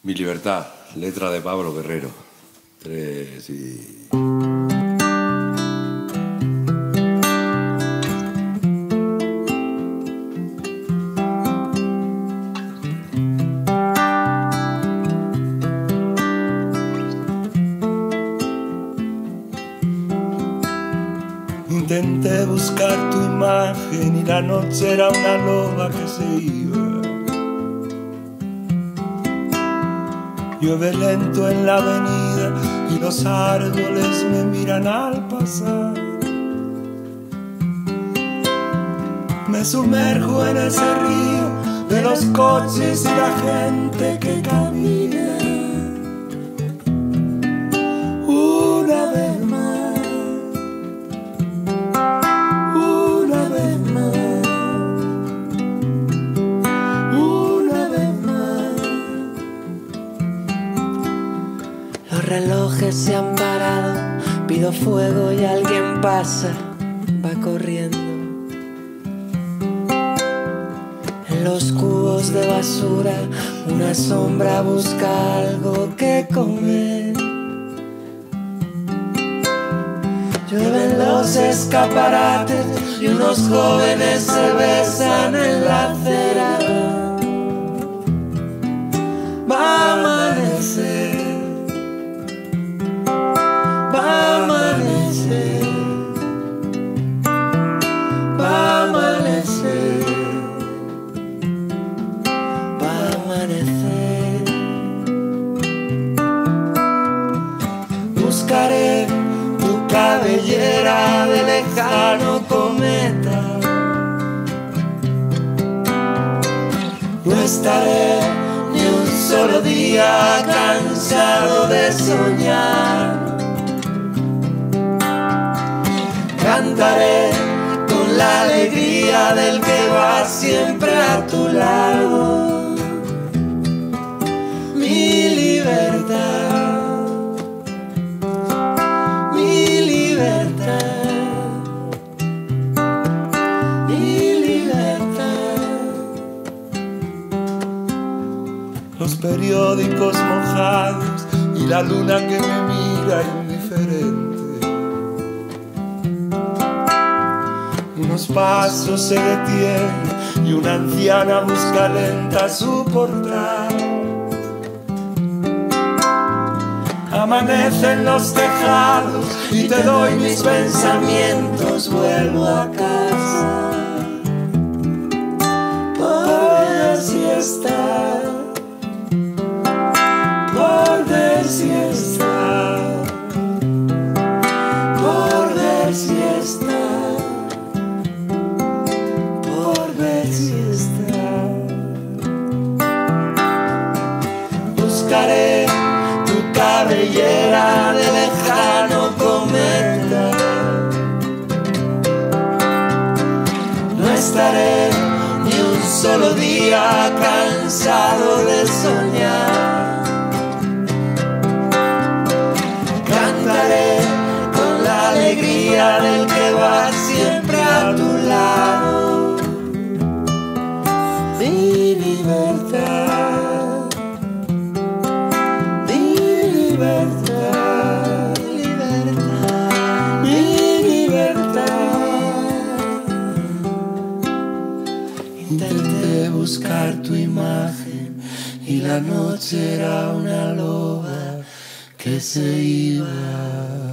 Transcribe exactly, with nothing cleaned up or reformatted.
Mi libertad, letra de Pablo Guerrero. Tres y... Intenté buscar tu imagen y la noche era una loba que se iba. Llueve lento en la avenida y los árboles me miran al pasar. Me sumerjo en ese río de los coches y la gente que camina. Una vez más, una vez más, una vez más. Los relojes se han parado, pido fuego y alguien pasa, va corriendo. En los cubos de basura, una sombra busca algo que comer. Llueven los escaparates y unos jóvenes se besan en la acera. Va a amanecer. Va a amanecer, va a amanecer, va a amanecer. Buscaré tu cabellera de lejano cometa. No estaré ni un solo día cansado de soñar. Cantaré con la alegría del que va siempre a tu lado. Mi libertad, mi libertad, mi libertad. Los periódicos mojados y la luna que me mira indiferente. Unos pasos se detienen y una anciana busca lenta su portal. Amanecen los tejados y te doy mis pensamientos, vuelvo a casa. Por ver si está, por ver si está, por ver si está. Buscaré tu cabellera de lejano cometa. No estaré ni un solo día cansado de soñar. Cantaré con la alegría del que va siempre a tu lado. Mi libertad, mi libertad, libertad, mi libertad. Intenté buscar tu imagen y la noche era una loba que se iba.